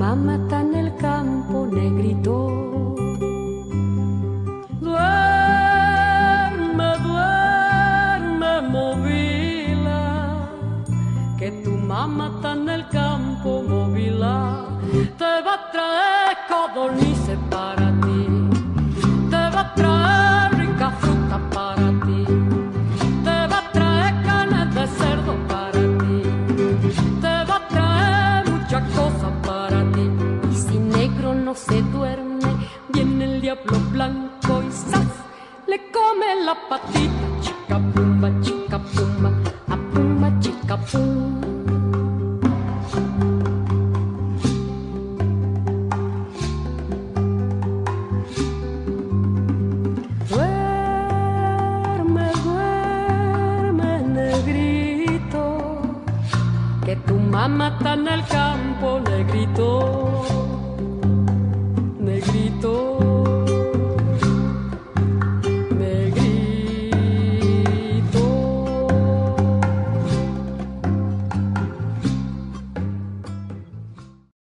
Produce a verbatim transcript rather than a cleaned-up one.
mamá está en el campo, negrito. Duerme, duerme, movila, que tu mamá está en el campo, movila. Te va a traer codornices para ti, te va a traer rica fruta para ti, te va a traer carne de cerdo para ti, te va a traer muchas cosas para ti. Y si negro no se duerme, viene el diablo blanco y ¡zas! Le come la patita, chica pumba, chica pumba, a pumba, chica pumba. Mamá está en el campo, negrito.